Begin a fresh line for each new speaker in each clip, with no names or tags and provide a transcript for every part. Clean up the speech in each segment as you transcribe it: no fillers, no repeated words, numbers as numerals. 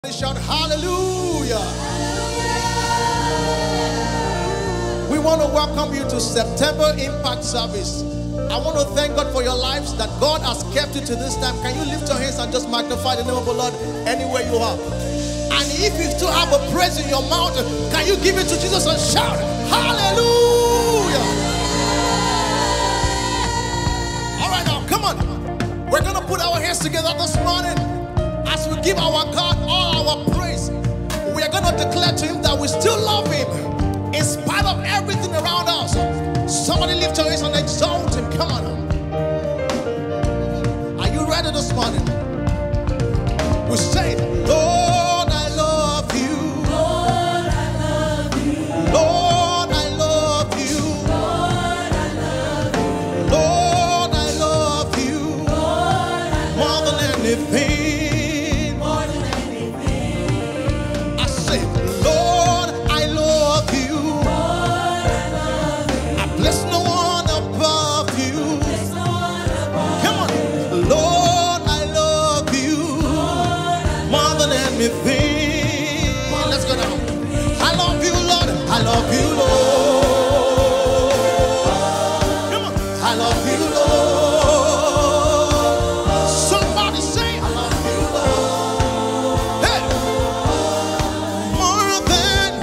Shout hallelujah. We want to welcome you to September Impact Service. I want to thank God for your lives, that God has kept you to this time. Can you lift your hands and just magnify the name of the Lord anywhere you are? And if you still have a praise in your mouth, can you give it to Jesus and shout hallelujah? All right, now come on. We're going to put our hands together this morning as we give our God all our praise. We are going to declare to him that we still love him in spite of everything around us. Somebody lift your hands and exalt him. Come on. Are you ready this morning? We say, Lord, I love you. Lord, I love you. Lord, I love you. Lord, I love you. Lord, I love you. Lord, I more than anything. Let's go now. I love you, Lord. I love you, Lord. Come on. I love you, Lord. Somebody say, I love you, Lord. Hey. More than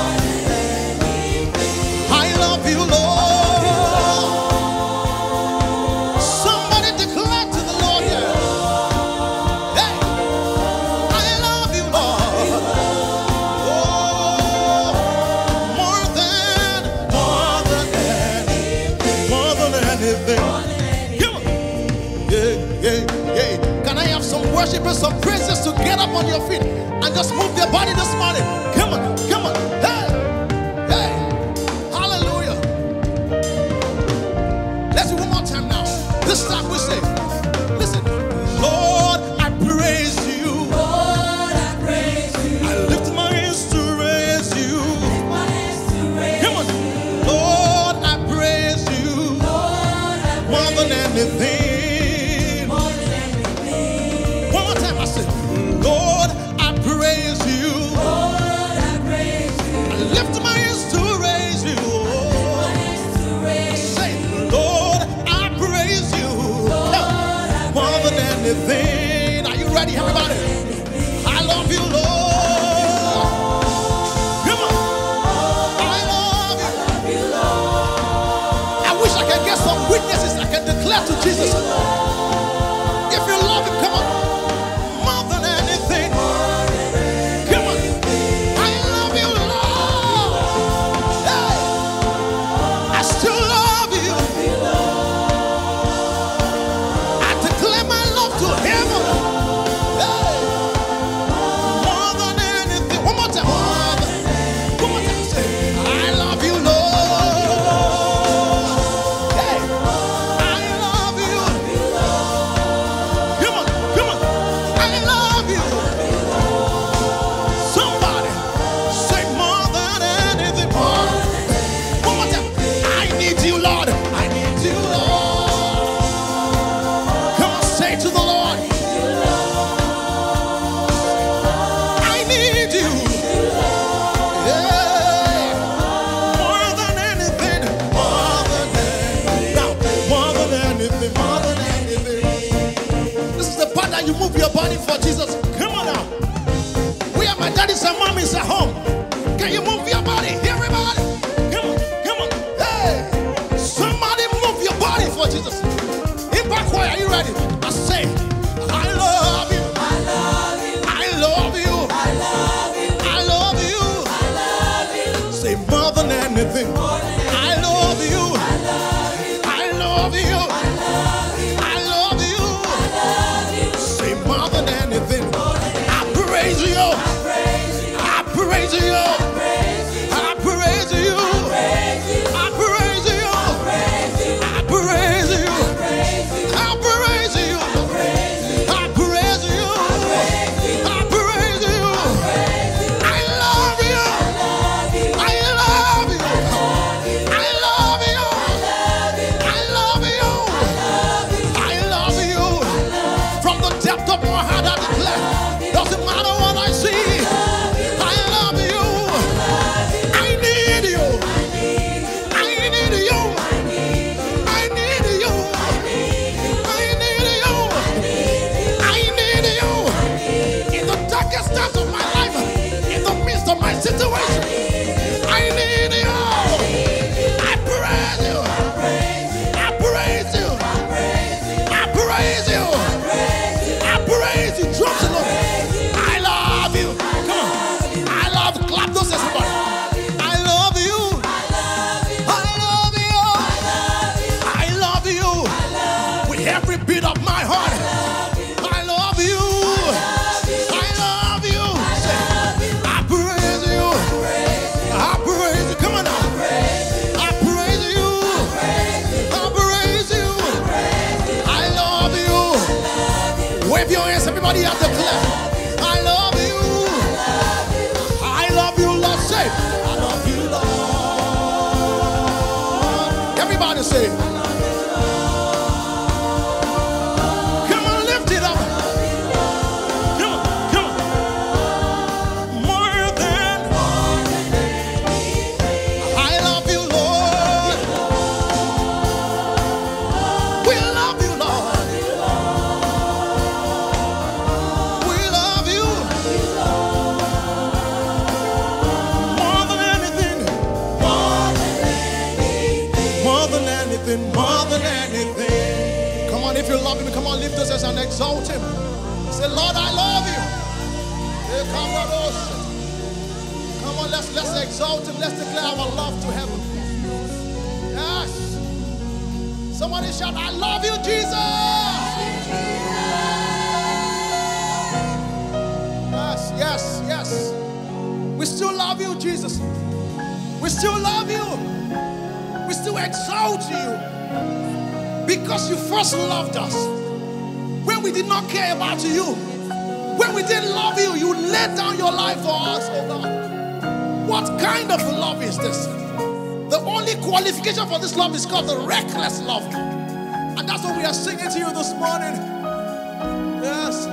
I love you, Lord. Somebody declare to the Lord here. Hey. Can I have some worshipers, some praises to get up on your feet and just move their body this morning? Come on, come on. Hey, hey, hallelujah. Let's do one more time now. This time we say, listen, Lord, I praise you. Lord, I praise you. I lift my hands to raise you. Come on. Lord, I praise you. Lord, I praise more than anything. Lord, I praise you. Lord, I praise you. I lift my hands to raise you. Say, Lord, I praise you. More than anything. Are you ready, everybody? I love you, Lord. Come on. I love you, Lord. I wish I could get some witnesses I can declare to Jesus. If you love him, come on. You move your body for Jesus. Come on now. We are my daddies and mommies at home. Can you move your body? Everybody. Come on. Come on. Hey. Somebody move your body for Jesus. Impact Choir, are you ready? I say, I love you. I love you. I love you. I love you. I love you. I love you. Say more than anything. More than anything. I love you. I love you. I love you. From the depth of my heart I declare, doesn't matter what I see. darkest times of my life, in the midst of my situation, I need you. I praise you. I praise you. I praise you. I praise you. Drop the Lord. I love you. Come on. I love you. Clap those hands, everybody. I love you. I love you. I love you. With every beat of my heart. I love you. I love you. I praise you. I praise you. Come on now. I praise you. I praise you. I love you. Wave your hands, everybody out there, clap. I love you. I love you, Lord. Say, I love you, Lord. Everybody say, come on, lift it up. Come on, come on. More than I love you, Lord. We love you, Lord. We love you. More than anything. More than anything. More than anything. Come on, if you love him, come on, lift us as and exalt him. Say, Lord, I love you. Here come the Lord. Come on, let's exalt him. Let's declare our love to heaven. Yes. Somebody shout, I love you, Jesus. Yes, yes, yes. We still love you, Jesus. We still love you. We still exalt you. Because you first loved us. When we did not care about you. When we didn't love you, you laid down your life for us, oh God. What kind of love is this? The only qualification for this love is called the reckless love. And that's what we are singing to you this morning. Yes.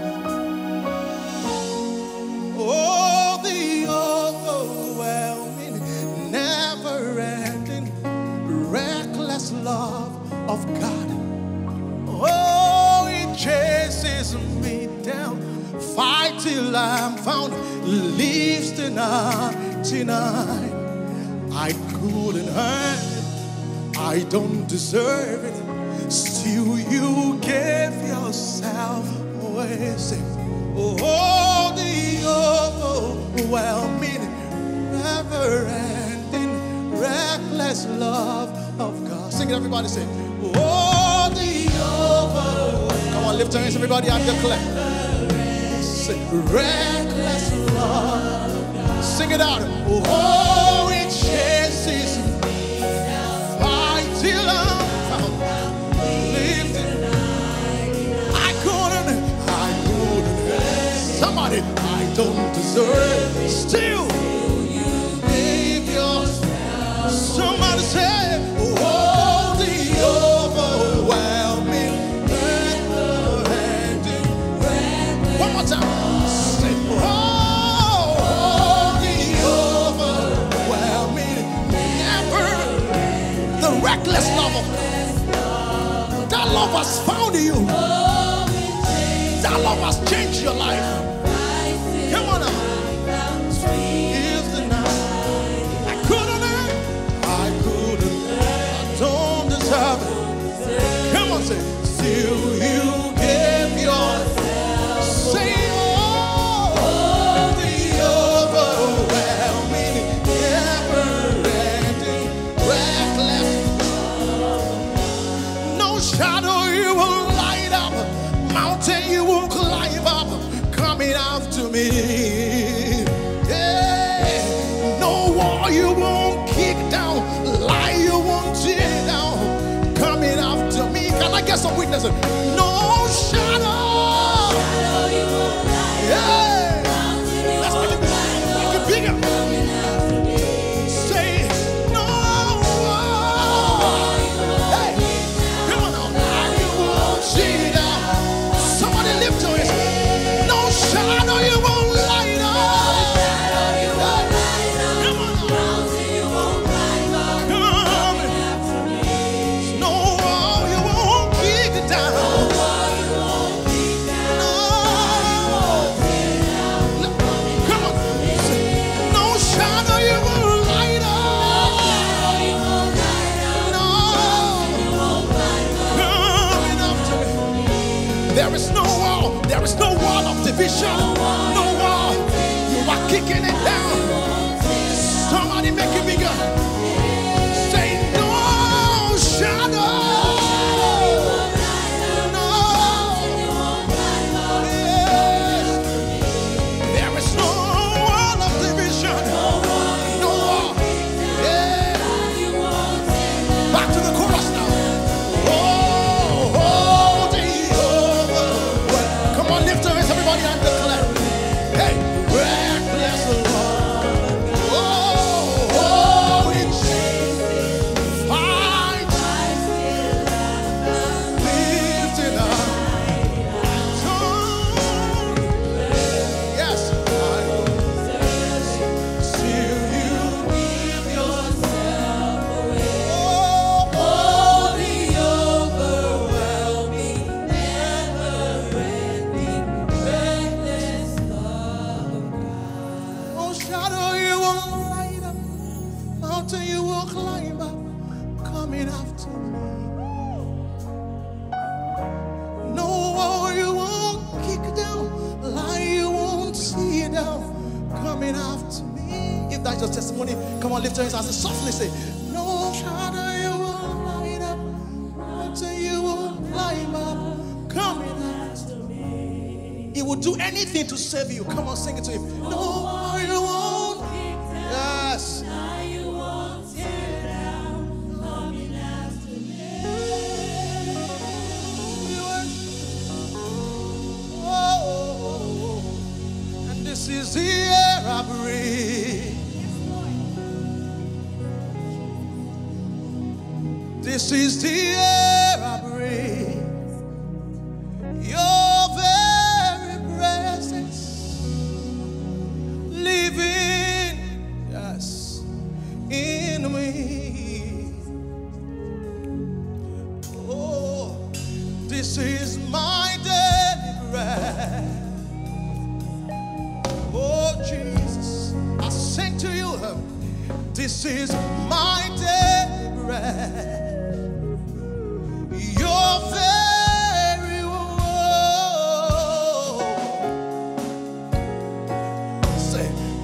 Oh, the overwhelming, never-ending, reckless love of God. Oh, it chases me down, fight till I'm found, leaves the 99. I couldn't earn it, I don't deserve it, still you gave yourself away. Say, oh, the overwhelming, never-ending, reckless love of God. Sing it, everybody. Say, oh, the overwhelming. Come on, lift your hands, everybody. I declare. Say, reckless love. Sing it out. Oh, it chases me, fight till I'm found, lifted. I couldn't. Somebody, I don't deserve. Still, you gave yourself. Somebody say, oh, the overwhelming, never-ending. One more time. Say, oh, the overwhelming, never. The reckless love of God. That love has found you. That love has changed your life. Come on now. Is the night. I don't deserve it. Come on, say, still you gave yourself. Say, oh, the overwhelming, never-ending, reckless. No shadow you will light up, mountain you will climb up, coming after me. Yeah. No wall you won't kick down, lie you won't tear down, coming after me. Can I get some witnesses? No shadow. You won't light up. Yeah. Let's make it bigger. Say no. Hey, come on now. You won't see down. Somebody lift your hands. No shadow you won't light up. kicking it down. Somebody make it bigger. Say no shadow. No. Yes. There is no wall of division. No wall. Yeah. Back to the chorus now. Come on, lift your hands, everybody, and declare. Hey, reckless love. Oh, it fights. Lift it up. Yes, I will till you give yourself away. Oh, the overwhelming, never-ending, reckless love of God. Oh, shadow you will light up, mountain you will climb up, coming after me. No wall you won't kick down, lie you won't see down, coming after me. If that's your testimony, come on, lift your hands and softly say, no shadow you will light up, mountain you will climb up, coming after me. He will do anything to save you. Come on, sing it to him. No wall you won't kick down, yes, lie you won't tear down, coming after me. Oh, and this is the air I breathe. This is the air I breathe. Your very presence living, yes, in me. Oh, this is my daily bread. Oh, Jesus, I sing to you. This is my daily bread. Your very word, say,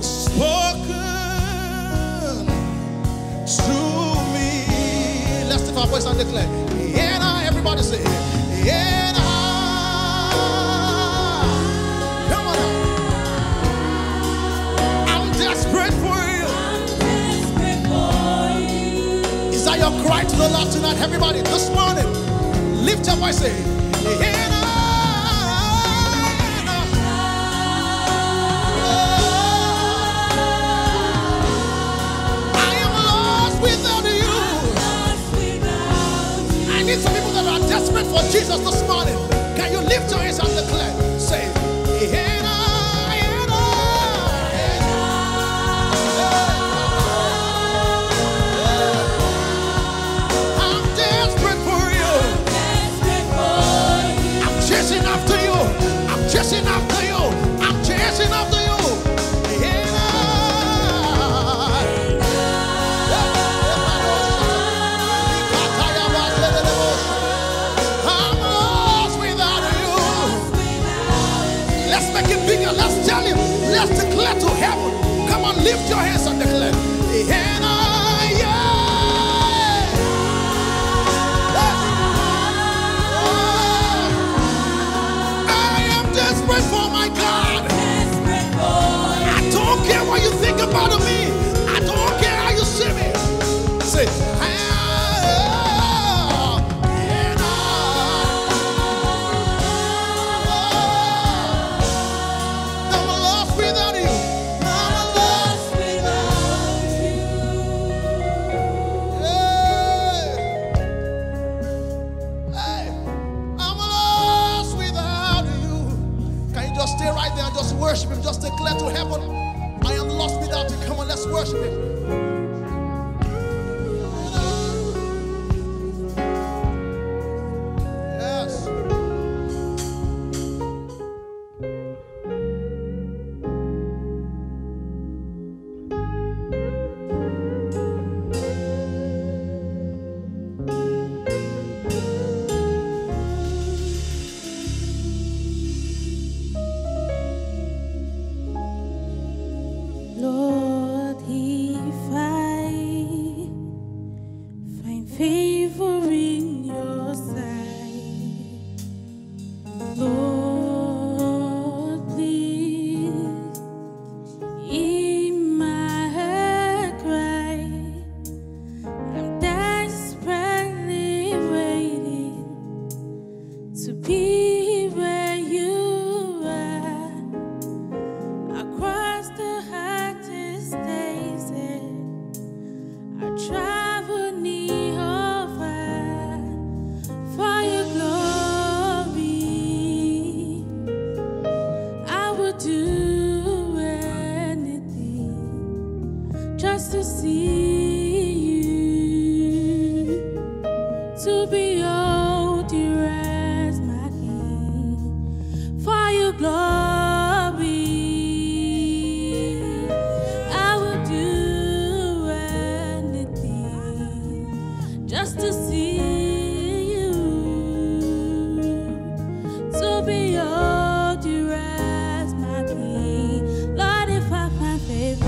spoken to me. Let's lift our voice and declare. And I, everybody say, and I, come on now. I'm desperate for you. Is that your cry to the Lord tonight? Everybody, this morning, lift your voice, say, and I am lost without you. I need some people that are desperate for Jesus this morning. Can you lift your hands and declare? Say, and I'm desperate for you. I'm chasing after you. I'm chasing after you. I'm chasing after you. I'm lost without you. Let's make it bigger. Let's tell him. Let's declare to heaven. Come on, lift your hands and declare. And I am desperate for my God. I don't care what you think about me. I don't care how you see me. Say, I'm lost without you. I'm lost without you. Hey, I'm lost without you. Can you just stay right there and just worship him? Just declare to heaven, I am lost without you. Come on, let's worship him. Yes.
just to see you, to behold you as my King. For your glory, I will do anything just to see you, to behold you as my King. Lord, if I find favor,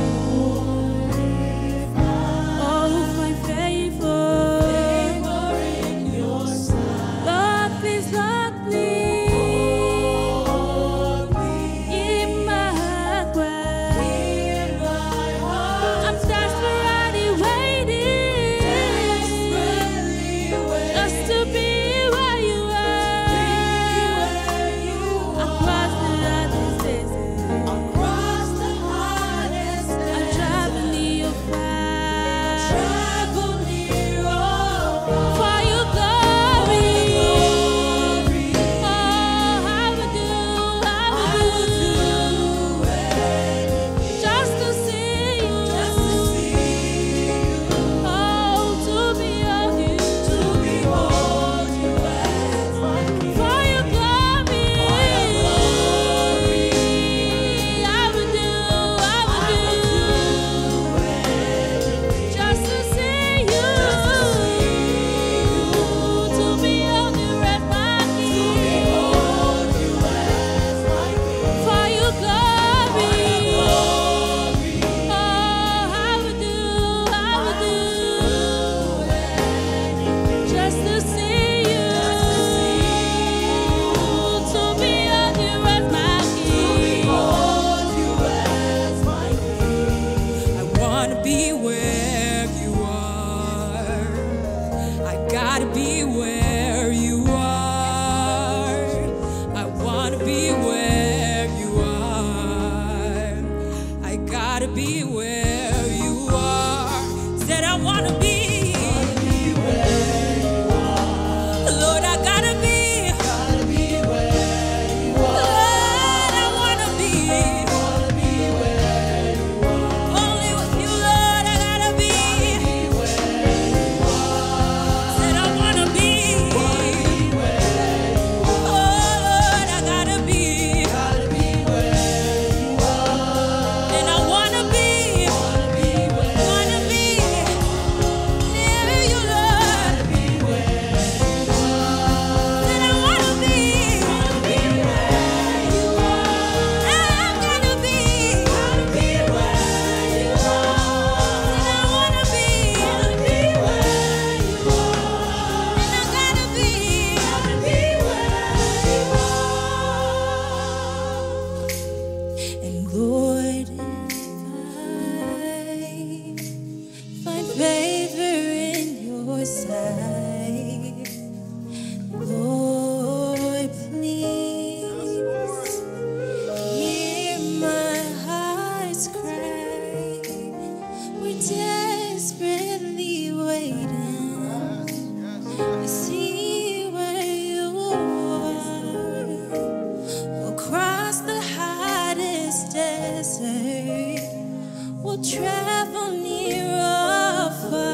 travel near or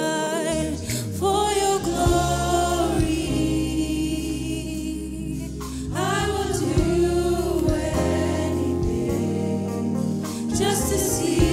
far for your glory. I will do anything just to see